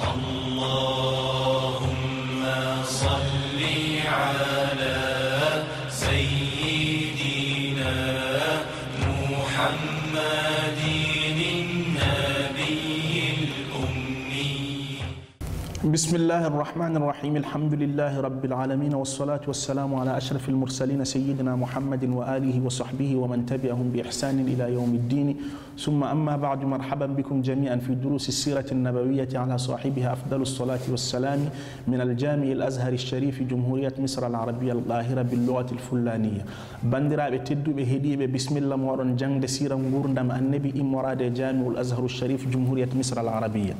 اللهم صل على سيدنا محمد النبي الأمي. بسم الله الرحمن الرحيم. الحمد لله رب العالمين، والصلاة والسلام على أشرف المرسلين سيدنا محمد وآله وصحبه ومن تبعهم بإحسان إلى يوم الدين. ثم أما بعد، مرحبا بكم جميعا في دروس السيرة النبوية على صاحبها أفضل الصلاة والسلام من الجامع الأزهر الشريف جمهورية مصر العربية القاهرة باللغة الفلانية. بندرا بتدو بهدي بسم الله مورن جنگ سيرة غوردم النبي مراد جامع الأزهر الشريف جمهورية مصر العربية.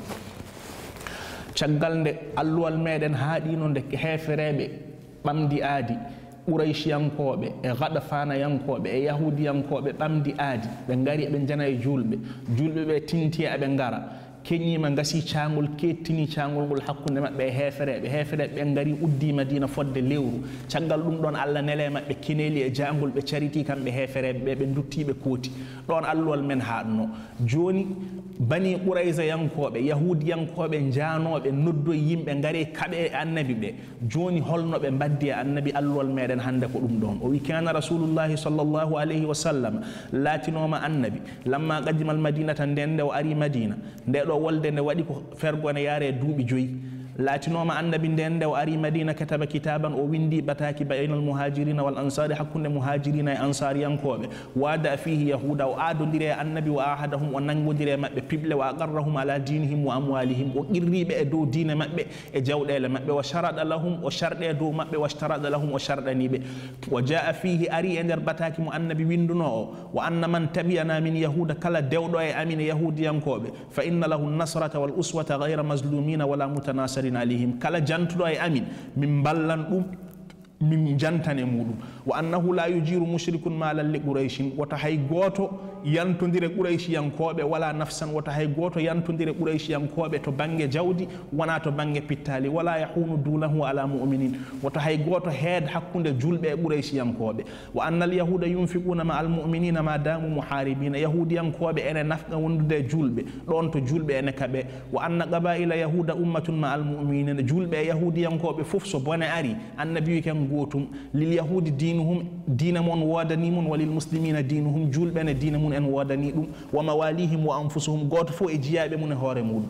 caggal nde alluwal meɗen haaɗino nde heefereɓe ɓamdi aadi Qurayshiyankoɓe e Gadafanayankoɓe e Yahudiyankoɓe ɓamdi aadi ɓe ngari eɓe jana e julɓe ɓe tinti eɓe ngara keñima gasi caangol kettini caangol ngol hakkunde maɓɓe e heefereɓe ɓe ngari uddi Madina fodde lewru. caggal ɗum ɗon Allah nele maɓɓe kineli e jangol ɓe cariti kamɓe heefereɓe ɓe duttiɓe kooti ɗon alluwal men haɗno. joni Bani Qurayza yankoɓe Yahudiyankoɓe janoɓe noddo yimɓe ngare kaɓe annabi ɓe joni holnoɓe mbaddi e annabi. alluwal meɗen hande ko ɗum ɗon. o wi kana rasulullahi sallallahu alayhi wa sallam latinoma annabi lamma qadimal madinata nden nde o ari Madina nde ɗo wolde nde waɗi ko fergo ne yaare duuɓi 5 latinoma annabi nden nde o ari Madina kataba kitaban o windi bataki bainal muhajirina wal ansari hakkunde muhajirina e ansariyankoɓe wada fihi yahuda o adodire e annabi wa ahadahum o nangodire maɓɓe pible wa aqarrahum ala dinihim wa amwalihim o qirriɓe e dow diine maɓɓe e jawɗele maɓɓe wa sharada lahum o sharɗe e dow maɓɓe wa shtarada lahum o sharɗaniɓe wa jaa fihi ari e nder bataki mo annabi winduno o wa anna man tabiyana min yahuda kala dewɗo e amin e yahudiyankoɓe fa inna lahu nasrata wal uswata ghayra mazlumina wala mutanasirin عليهم كلا جنتلو أي أمين من بلن من جنتني مودو وأنه لا يجير مشرك مالا لقريش وتحي غوتو ينتندير قريش ينكوبة ولا نفسا وتحي غوتو ينتندير قريش ينكوبة تبانج جودي ونا تبانج بيتالي ولا يحون دونه على مؤمنين وتحي غوتو هيد حكون جلب قريش ينكوبة وأن اليهود ينفقون مع المؤمنين ما داموا محاربين يهود ينكوبة أنا نفق وند جلب لون تجلب أنا كبه وأن قبائل يهود أمة مع المؤمنين جلب يهود ينكوبة فوفسو بنا أري النبي كان غوتم لليهود دينهم دينمون وادنيمون وللمسلمين دينهم جلبن دينمون ان وادنيدum ومواليهم وانفسهم غوت فو اجيابه من هوري مود.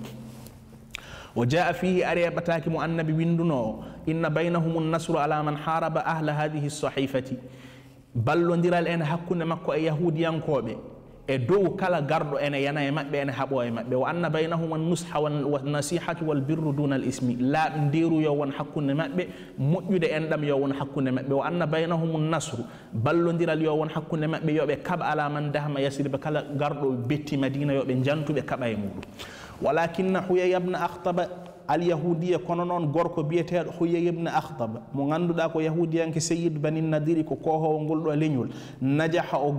وجاء فيه اريبتاك مو النبي ويندنو ان بينهم النصر على من حارب اهل هذه الصحيفه بلونديرال ان حكون مكو يهوديانكوبه e dow kala gardo ene yana e mabbe ene habo e mabbe wa anna bainahum an-nusha wan nasihatu wal birru duna al-ismi la ndiru yo won hakkunde mabbe mojjude endam yo won hakkunde mabbe wa anna bainahum an-nasru ballondiral yo won hakkunde mabbe yobe kab ala man dahma yasriba kala gardo betti Madina yobe jantube kaba e mudum walakinna Huyay ibn Akhtab al-Yahudiyya kono non gorko biyetedo Huyay ibn Akhtab mo ganduda ko yahudiyanke Sayyid Bani Nadir ko koho ngol do leñol najaha o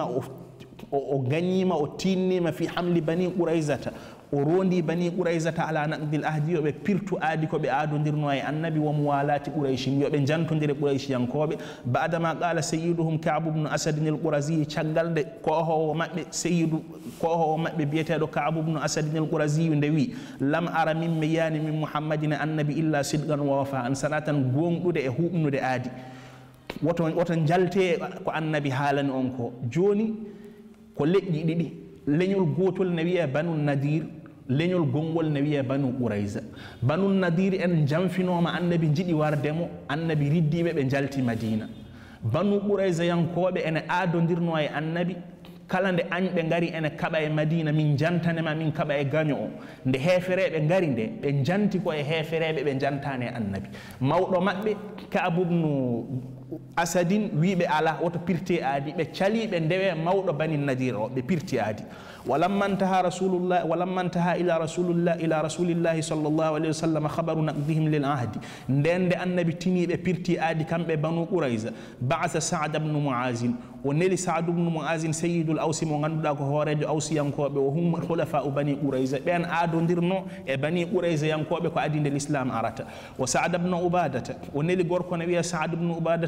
gagnima o tinnima fi hamli Bani Quraizata o rondi Bani Quraizata ala naqdil ahdi yoɓe pirtu aadi ko ɓe aadodirno e annabi wa muwalati Qurayshin yoɓe jantodire Qurayshiyankoɓe badama qala sayyiduhum Ka'b ibn Asad al-Qurazi caggal nde kohowo maɓɓe sayyidu kohowo maɓɓe biyeteɗo Ka'b ibn Asad al-Qurazi nde wi lam ara min miyani min Muhammadin annabi illa sidqan wa wafa an sanatan gonɗude e huɓnude aadi woto jalte ko annabi haalani on ko joni ko leƴƴi ɗiɗi leñol gotol ne wiye Banu Nadir leñol gongol ne wiye Banu Qurayza. Banu Nadir en jamfinoma annabi jiɗi wardemo annabi riddiɓe ɓe jalti Madina. Banu Qurayza yankoɓe ene aadodirno e annabi kala nde añɓe ngari ene kaɓa e Madina min jantanema min kaɓa e gaño o nde heefereɓe ngari nde ɓe janti ko e heefereɓe ɓe jantani e annabi. Mawɗo maɓɓe Ka'b ibn Asadin wiɓe ala woto pirti aadi ɓe caliɓe ndewe mawɗo Bani Nadir o ɓe pirti aadi ولما انتهى إلى رسول الله صلى الله عليه وسلم خبر نقضهم للعهد ندند النبي تني بيرتي آدي كم بنو قريظة بعث سعد بن معاذ ونلي سعد بن معاذ سيد الأوس مغندا هورج أوس ينكوب وهم خلفاء بني قريظة بين آدو نديرنو بني قريظة ينكوب كو أدين الإسلام أرتا وسعد بن عبادة ونلي غوركو نبي سعد بن عبادة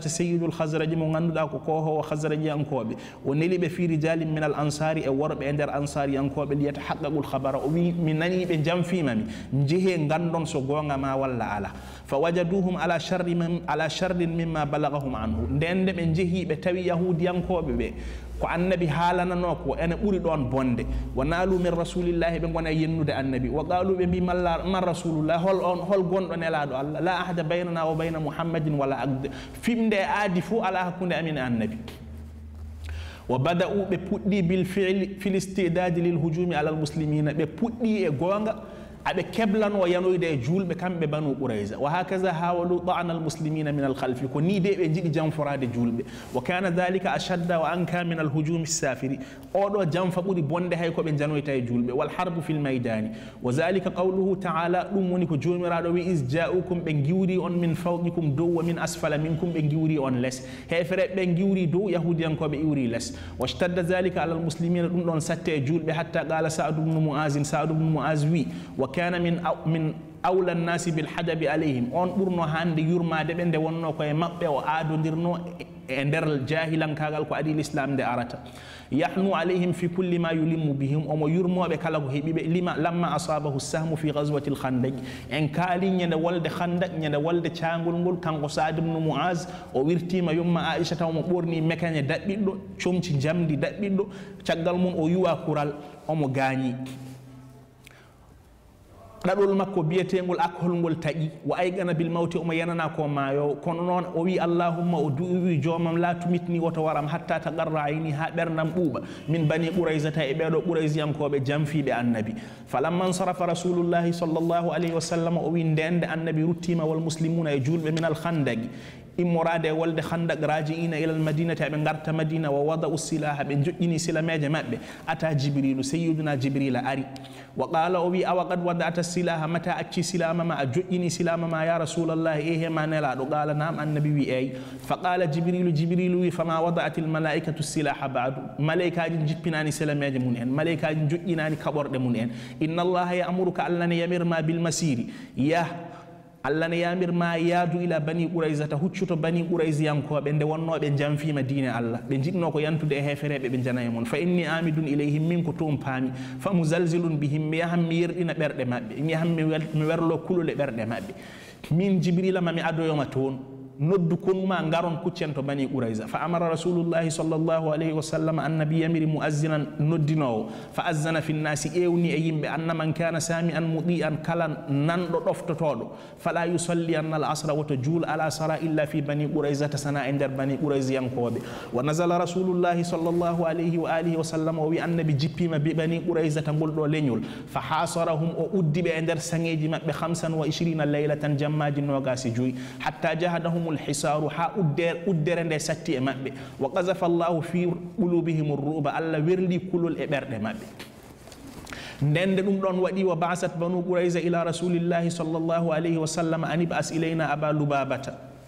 سيد الخزرج من غندا كوكوه وخزرج ينكوبي ونلي في رجال من الأنصار ورب عند الأنصار ينكوبي ليتحقق الخبر ومنني بجم في مامي نجيه غندون سوغونغا ما ولا على فوجدوهم على شر مما بلغهم عنه ندند من جهي بتوي يهود ينكوبي ko annabi haalanano ko ene ɓuri ɗon bonde wa naalu min rasulillahi ɓe gona yennude annabi wa qalu ɓe mbi man rasulullah hol gonɗo nelaɗo allah la ahada baynana wa bayna muhammadin wala aqde fimde aadi fo ala hakkude amin e annabi wa bada'u ɓe puɗɗi bil fil istidadi lil hujumi ala al muslimina ɓe puɗɗi e gonga aɓe keblano yanoyde e julɓe kamɓe banu qurayza wa hakaza hawalu ta'ana almuslimina min alkhalfi ko ni de ɓe jiɗi janforade julɓe wa kana dhalika ashadda wa anka min alhujumi safiri oɗo janfa ɓuri bonde hay koɓe janoyta e julɓe walharbu fi lmaydani wa dhalika qawluhu taala ɗum woni ko jomiraɗo wi is ja'ukum ɓe giwri on min fawqikum dow wa min asfala minkum ɓe giwri on less hefere ɓe giwri dow yahudiyankoɓe iwri less washtadda dhalika ala almuslimina ɗum ɗon satte e julɓe hatta qala sa'd ibn mu'az wi وكان من أولى الناس بالحجب عليهم أن برنو هاند يرما دبن دونو كوي مبه وآدو ديرنو اندر الجاهلا كاغال كو أدي الإسلام دي أراتا يحنو عليهم في كل ما يلم بهم أما يرمو بكالغو هبيب لما أصابه السهم في غزوة الخندق إن كالي نيدا ولد خندق نيدا ولد تشانغول نقول كان سعد بن معاذ وويرتي ما يوم عائشة ومبورني مكان دبيدو شومتي جامدي دبيدو تشغال مون أو يوا كورال أما غاني ɗaɗol makko biyetegol akholngol taƴi wa aygana bil mawti omo yanana ko maayo kono noon o wi allahumma o duwi joomam la tumitni woto waram hatta taqarra ayni ha ɓerdam ɓuuɓa min bani quraysata e ɓeɗo quraysiyankoɓe jamfiɓe annabi falamma nsarafa rasulullahi sallllahu alayhi wa sallam o wi ndende annabi ruttima wal muslimuna e julɓe min al khandagi immorade e wolde khandak rajiina ila al madinati aɓe garta madina wa wada'u silaha ɓe joƴƴini silameje maɓɓe ata jibrilu sayyiduna jibrila ari wa qala o wi awa qad wada'ata silaha mata acci silama ma a joƴƴini silama ma ya rasulallah e hema nelaɗo qala nam annabi wi eyi fa qala jibrilu wi fama wada'at al malaikatu silaha ba'du malaikaji jippinani silameje mun en malaikaji joƴƴinani kaɓorɗe mun en inna allaha ya'muruka allah ne yamirma bil masiri Allah ne yamirma yaadu ila bani quraysata huccuto bani quraysiyankoɓe nde wonnoɓe janfima diine Allah ɓe jiɗno ko yantude e hefereɓe ɓe jana e mon fa inni amidun ilayhim min ko toon paami fa muzalzilun bihim mi yahan mi yerɗina ɓerɗe maɓɓe mi yahan mi werlo kulole ɓerɗe maɓɓe min jibrila mami adoyoma toon noddu konuma ngaron kuccen to bani qurayza fa amara rasulullahi sallllahu alayhi wa sallam annabi yamiri muazzinan noddinowo fa azzana fi nnasi ƴewni e yimɓe anna man kana sami an muɗi an kala nanɗo ɗoftotoɗo fala yusalli anna al asra woto juul ala sara illa fi bani qurayzata sana e nder bani quraysiyankoɓe wa nazala rasulullahi sallllahu alayhi wa alihi wa sallam o wi annabi jippima bi bani qurayzata ngol ɗo leñol fa hasarahum o uddiɓe e nder saŋeji maɓɓe 25 laylatan jammaji nogasi joyi hatta jahadahum الحصار ها أدر ند ساتي مبه وقذف الله في قلوبهم الرعب الله ورلي كل الإبرد مبه ندن دم دون ودي وبعثت بنو قريظة إلى رسول الله صلى الله عليه وسلم أن يبعث إلينا أبا لبابة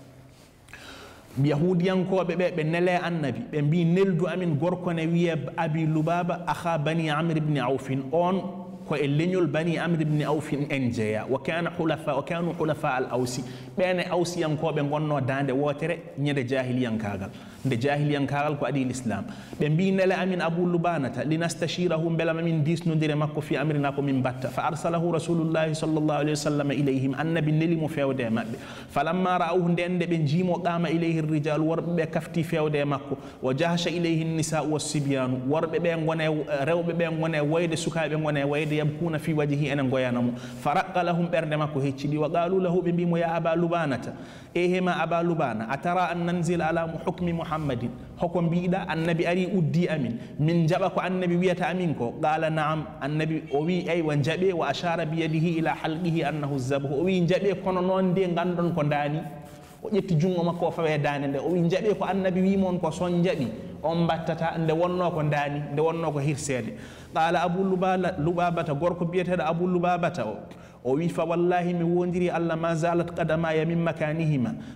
يهوديان كو بي نلا النبي بي نلدو أمين غوركو نويه أبي لبابة أخا بني عمرو بن عوف أون كإلينيول بني عمرو بن عوف إنجيا وكانوا حلفاء الأوسي بين أوسي ينكو بنغنو داند واتر نيد جاهليان كاغال nde jahiliyan kagal ko adi l'islam be mbinela amin abu lubanata linastashirahum bela min disnodire makko fi amrina ko min batta fa arsalahu rasulullah sallallahu alaihi wasallam ilayhim annabi nelimo fewde mabbe falamma ra'uhu ndende be jimo qama ilayhi ar-rijal warbe be kafti fewde makko wa jahasha ilayhi an-nisa was-sibyan warbe be ngone rewbe be ngone wayde sukabe ngone wayde yabkuna fi wajhi enen goyanamo faraqqa lahum berde makko heccidi wa qalu lahu be bimo ya aba lubanata ehema aba lubana atara an nanzil ala hukmi muhammadin hoko biida annabi ari uddi amin min jaba ko annabi wiyata amin ko qala na'am annabi o wi ay wa jabe wa ashara bi yadihi ila halqihi annahu zabhu o wi jabe kono non de gandon ko dani o ƴetti jungo makko fawe dane nde o wi jabe ko annabi wi mon ko son jabi on battata nde wonno ko dani nde wonno ko hirsede qala abu lubabata gorko biyeteɗo abu lubabata o wi fa wallahi mi wondiri allah ma zalat qadamaya min makanihima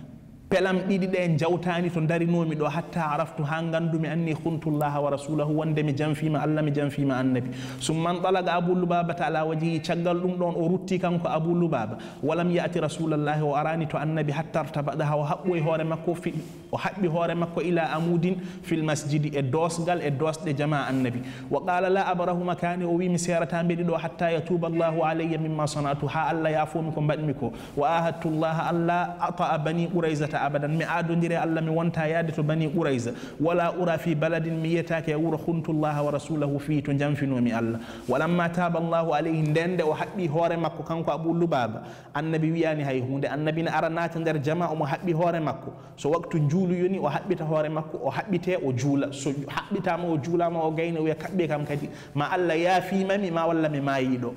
pelam ɗiɗi ɗe jawtani to darinomi ɗo hatta araftu ha gandumi anni khuntullaha wa rasulahu wonde mi janfima Allah mi janfima annabi summan talaga Abu Lubabata ala wajhi caggal ɗum ɗon o rutti kanko Abu Lubaba walam ya'ti rasulallahi o arani to annabi hatta tabadaha o haɓɓoy hoore makko o haɓɓi hoore makko ila amudin fil masjidi e dosgal e dosɗe jama annabi wa qala la abrahu makani o wi mi serata mbeɗi ɗo hatta yatuba Allahu alayya mimma sanatu ha Allah yafomi ko mbaɗmi ko wa ahadtu Allah alla ata bani Quraizata abadan mi adodire Allah mi wonta yaade to bani Quraiza wala ura fi baladin mi yetake wuro khuntullaha wa rasulahu fi to jamfinomi Allah walamma taba Allahu alayhi ndende o haɓɓi hoore makko kanko Abu Lubaba annabi wiyani hay hunde annabi ne ara naata nder jama omo haɓɓi hoore makko so waktu juulu yoni o haɓɓita hoore makko o haɓɓite o juula so haɓɓitama o juulama o gayna wiya kaɓɓe kam kadi ma Allah yaafimami ma walla mi mayiɗo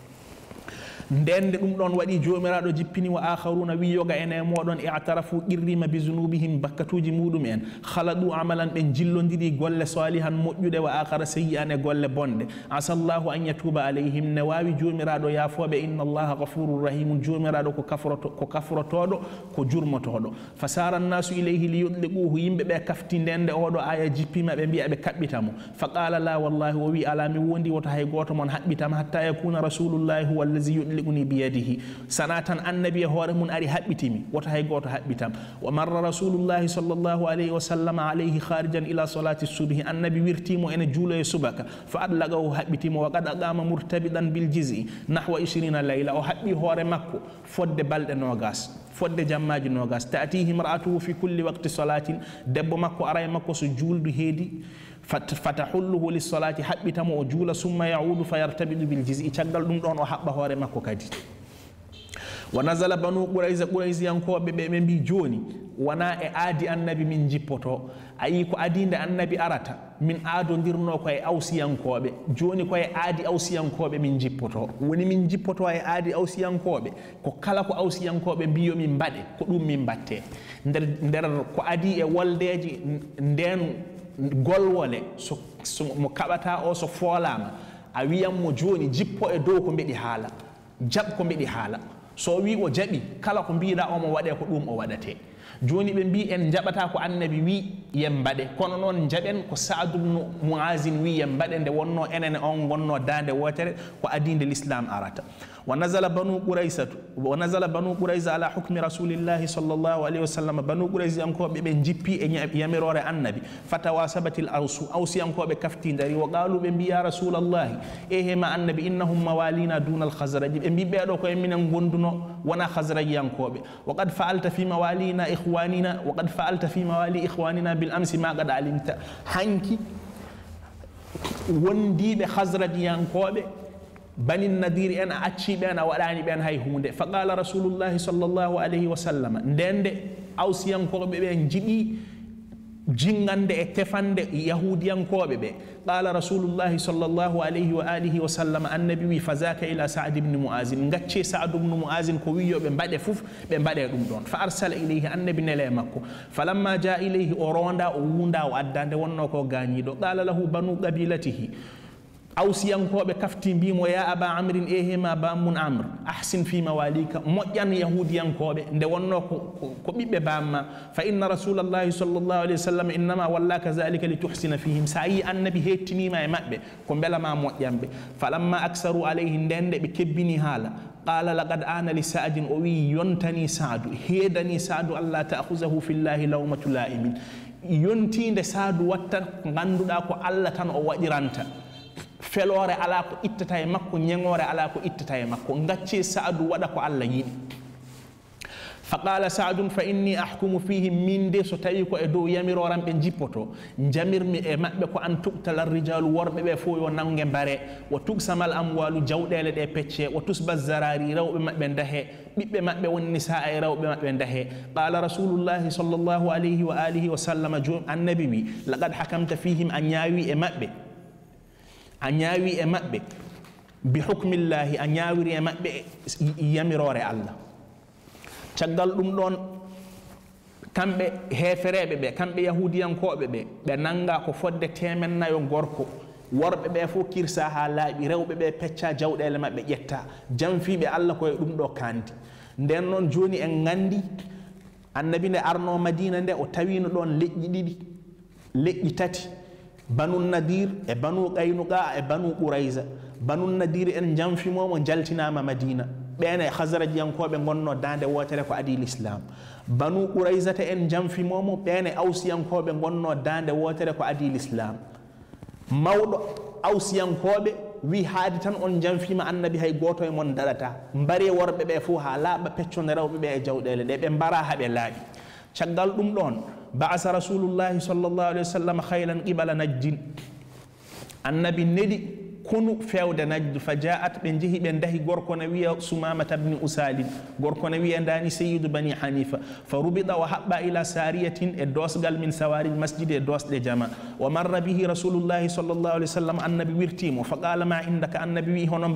ndende ɗum ɗon waɗi jomiraɗo jippini wa akharuna wi yoga ene moɗon i'tarafu qirrima bi zunubihim bakkatuji muɗum en khaladu amalan ɓe jillodiri golle salihan moƴƴuɗe wa akhara sayyi'an e golle bonɗe asallahu an yatuba alayhim ne wawi jomiraɗo yaafoɓe inna allaha ghafurur rahimun jomiraɗo ko kafrotoɗo ko jurmotoɗo fasara nnasu ilayhi li yudliquhu yimɓe ɓe kafti ndende oɗo aya jippima ɓe mbiya ɓe kaɓɓitamo fa qala la wallahi o wi ala mi wondi woto hay goto mon haɓɓitama hatta yakuna rasulullahi huwa allazi yudliquni biyadihi sana tan annabi e hoore mun ari haɓɓitimi woto hay goto haɓɓitam wa marra rasulullahi sallllahu alayhi wa sallam alayhi kharijan ila salati subhi annabi wirtimo ene juulo e subaka fa adlagahu haɓɓitimo wa qad aqama murtabidan bil jiz'i nahwa 20 layla o haɓɓi hoore makko fodde balɗe nogas fodde jammaji nogas ta'tihi mar'atuhu fi kulli waqti salatin debbo makko ara e makko so juuldu heedi fatahulluhu lissalati haɓɓitamo o juula summa yaudu fa yartabidu bil jiz'i caggal ɗum ɗon o haɓɓa hoore makko kadi wa nazala banu quraysiyankoɓe ɓe ɓe mbi joni wona e aadi annabi min jippoto ayi ko adinde annabi arata min aadodirno koye awsiyankoɓe joni koye aadi awsiyankoɓe min jippoto woni min jippoto e aadi awsiyankoɓe ko kala ko awsiyankoɓe mbiyomin mbaɗe ko ɗum min mbatte nder ko adi e woldeji nden golwole mo kaɓata o so foolama a wiyanmo joni jippo e dow ko mbeɗi haala jaɓ ko mbeɗi haala so wi o jaɓi kala ko mbiɗa omo waɗe ko ɗum o waɗate joni ɓe mbi en jaɓata ko annabi wi yen mbaɗe kono noon jaɓen ko Sa'd ibn Mu'az wi yen mbaɗe nde wonno enene on gonno dande wotere ko adinde l'islam arata ونزل بنو قريظة على حكم رسول الله صلى الله عليه وسلم بنو قريظة أنكو بنجيبي يمرور النبي فتواسبت أوسي أنكو بكفتين داري وقالوا بنبي يا رسول الله إيه ما النبي إنهم موالينا دون الخزرج بنبي بيرو كو من غوندونو وانا خزرج أنكو وقد فعلت في موالينا إخواننا بالأمس ما قد علمت حنكي وندي بخزرج أنكو بني النذير أنا أتشي بأنا وأراني بأن هاي هونده فقال رسول الله صلى الله عليه وسلم ندند أوسيان كوبي بأن جدي جنغند اتفند يهوديان كوبي قال رسول الله صلى الله عليه وآله وسلم النبي فذاك إلى سعد بن معاذ نغتشي سعد بن معاذ كويو بن بعد فوف بن بعد دوم فأرسل إليه النبي نلمكو فلما جاء إليه أوروندا ووندا وأداند ونوكو غانيدو قال له بنو قبيلته awsiyankoɓe kafti mbimo ya aba amrin ehema bammun amr ahsin fi mawalika moƴƴan yahudiyankoɓe nde wonno ko ɓiɓɓe bamma fa inna rasulallahi sallllahu alayhi wa sallam innama wallaka zalika li tuhsina fihim sa yi annabi hettinima e maɓɓe ko belama moƴƴanɓe falamma aksaru alayhi ndende ɓe kebbini haala qala laqad ana li sa'din o wi yontani sa'du heedani sa'du allah ta'khuzahu fillahi lawmatu la'imin yontinde sa'du watta ko ganduɗa ko allah tan o waɗiranta felore ala ko ittata e makko ñegore ala ko ittata e makko ngacce Sa'du waɗa ko Allah yiɗi faqala Sa'dun fa inni ahkumu fihim min de so tawi ko e dow yamiroran ɓe jippoto jamirmi e maɓɓe ko an tuqtala rijalu worɓe ɓe fo yo nangue mbare wa tuksamal amwalu jawɗele ɗe pecce wa tusba zarari rewɓe maɓɓe ndahe ɓiɓɓe maɓɓe woni nisa e rewɓe maɓɓe ndahe qala rasulullahi sallllahu alayhi wa alihi wa sallam annabi wi laqad hakamta fihim a ñaawi e maɓɓe bi hukmillahi a ñaawiri e maɓɓe yamirore Allah caggal ɗum ɗon kamɓe heefereɓe ɓe kamɓe yahudiyankoɓe ɓe nanga ko fodde 400 gorko worɓe ɓe fof kirsa ha laaɓi rewɓe ɓe pecca jawɗele maɓɓe ƴetta janfiɓe Allah koye ɗum ɗo kandi nden noon joni en gandi annabi nde arno madina nde o tawino ɗon leƴƴi ɗiɗi leƴƴi tati banu nadir e banu qaynuqa e banu qurayza banu nadir en jamfimomo jaltinama madina ɓene khazrajiyankoɓe gonno dande wotere ko adi l'islam banu quraysata en jamfimomo ɓene awsiyankoɓe gonno dande wotere ko adi l'islam mawɗo awsiyankoɓe wi haadi tan on jamfima annabi hay goto e mon daɗata mbari worɓe ɓe fo ha laaɓa peccode rewɓe ɓe e jawɗele ɗe ɓe mbara haɓe laaɓi caggal ɗum ɗon ba'asa rasulullahi sallallahu alaihi wasallam khaylan qibala najdin annabi neɗi kunu fewde najd fa ja'at ɓe jeehi ɓe dahi gorko ne wiya sumamata bni usalin gorko ne wiya dani sayyidu bani hanifa fa rubida wa haɓɓa ila sariyatin e dosgal min sawari masjid e dosɗe jama wa marra bihi rasulullahi sallallahu alaihi wasallam annabi wirtimo fa qala ma indaka annabi wi hono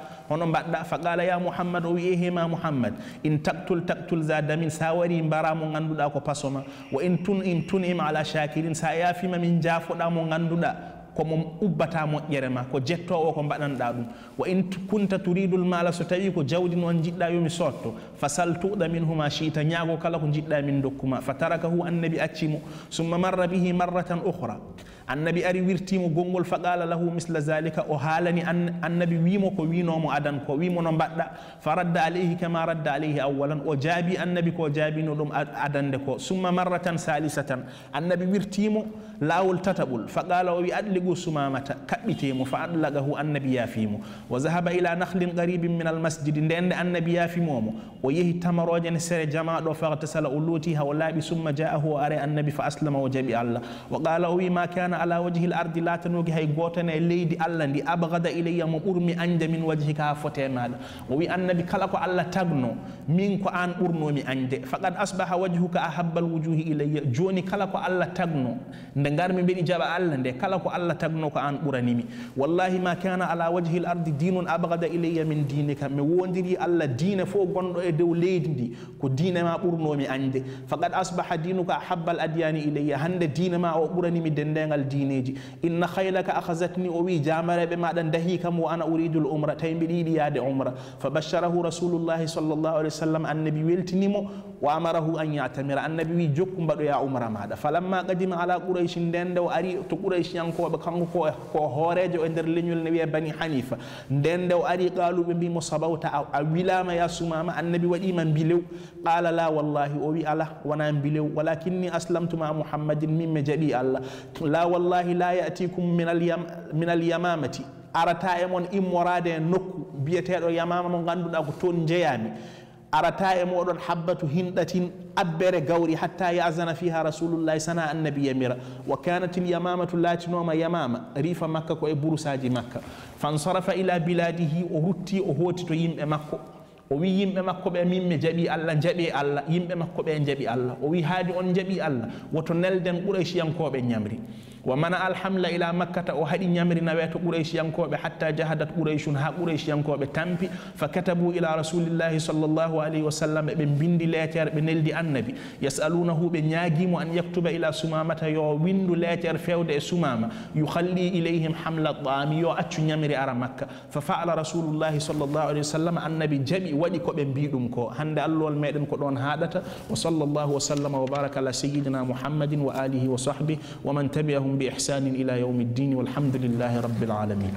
mbaɗɗa fa qala ya muhammad o wi hema muhammad in taqtul za damin sa wari mbara mo ganduɗa ko pasoma wa in tunim ala shakirin sa yafima min jaafoɗa mo ganduɗa komo ubbata moƴƴere ma ko jettowo ko mbaɗanɗa ɗum wa in kunta turidul mala so tawi ko jawdi noon jiɗɗa yomi sotto fa sal tuɗa minhuma shiita ñaago kala ko jiɗɗa min dokkuma fa tarakahu annabi accimo summa marra bihi marratan ukhra annabi ari wirtimo gongol fa qala lahu misla zalika o haalani annabi wimo ko winomo adan ko wimo no mbaɗɗa fa radda alayhi kama radda alayhi awwalan o jaabi annabi ko jaabino ɗum adande ko summa marratan salisatan annabi wirtimo lawol tataɓol fa qala o wi adligu sumamata kaɓɓitemo fa adlagahu annabi yaafimo wa zahaba ila nahlin qaribin min almasjidi ndende annabi yaafimomo o yehi tamaroje ne sere jama ɗo faghtasala o looti ha o laaɓi summa ja'ahu o are annabi fa aslama o jaɓi allah wa qala o wi ma kana ala wajhi l ardi latanogi hay gotane e leydi allah ndi abgada ilayya mo ɓurmi ande min wajhika ha fote maɗa o wi annabi kala ko allah tagno min ko an ɓurnomi ande faqad asbaha wajhuka ahabba al wujuhi ilayya joni kala ko allah tagno nde garmi mbeɗi jaɓa allah nde kala ko allah tagno ko an ɓuranimi wallahi ma kana ala wajhi l ardi dinun abgada ilayya min dinika mi wondiri allah diine fo gonɗo e dow leydi ndi ko diine ma ɓurnomi ande faqad asbaha dinuka ahabba al adyani ilayya hande diine ma o ɓuranimi dendegal diineji inna khaylaka akhazatni o wi jamareɓe maɗa dahi kam o ana uridul umra tawi mbiɗa yiɗi yaade umra fa basharahu rasulullahi sallllahu alih wa sallam annabi weltinimo wa amarahu an yatamira annabi wi jokku mbaɗoya umra maɗa falamma qadima ala quraysh nden nde o ari to qurayshyankoɓe kanko ko hoorejo e nder leñol ne wiye bani hanifa nden nde o ari qaluɓe mbimo sabawta a wilama ya sumama annabi waɗima mbilew qala la wallahi o wi ala wona mbilew walakinni aslamtu ma muhammadin min mi jaɓi allah la wallahi la yatikum min alyamamati arata e mon immorade e nokku biyeteɗo yamama mo ganduɗa ko toon jeeyami arata e moɗon habbatu hinɗatin abbere gawri hatta yazana fiha rasulullahi sana annabi yamira wa kanat ilyamamatu latinoma yamama rifa makka ko e burusaji makka fansarafa ila biladihi o rutti o hooti to yimɓe makko o wi yimɓe makko ɓe min mi jaɓi allah jaɓe allah yimɓe makko ɓe jaɓi allah o wi haadi on jaɓi allah woto nelden quraychiyankoɓe ñamri wa mana alhamla ila makkata o haɗi ñamri nawe to quraychiyankoɓe hatta jahadat quraychun ha quraychiyankoɓe tampi fa katabu ila rasulillahi sallllahu alayhi wa sallam ɓe bindi leetere ɓe neldi annabi yasalunahu ɓe ñaaguimo an yaktuba ila sumamata yo windu leetere fewde e sumama yuhalli ilayhim hamla ɗami yo accu ñamri ara makka fa faala rasulullahi sallllahu alayhi wa sallam annabi jaɓi waɗi koɓe mbi ɗum ko hande allol meɗen ko ɗon haɗata wa sallllahu wa sallama wa baraka ala sayyidina muhammadin wa alihi wa sahbihi wa man tabi'ahum بإحسان إلى يوم الدين والحمد لله رب العالمين.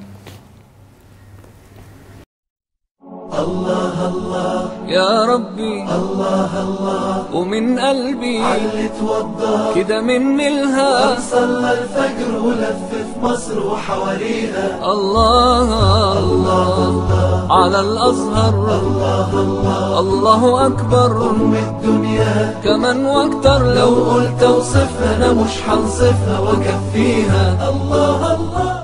الله الله يا ربي الله الله ومن قلبي علي توضى كده مني الها صلى الفجر ولف في مصر وحواليها الله الله الله على الأزهر الله الله الله أكبر أم الدنيا كمان واكتر لو قلت اوصفها أنا مش حنصفها وكفيها الله الله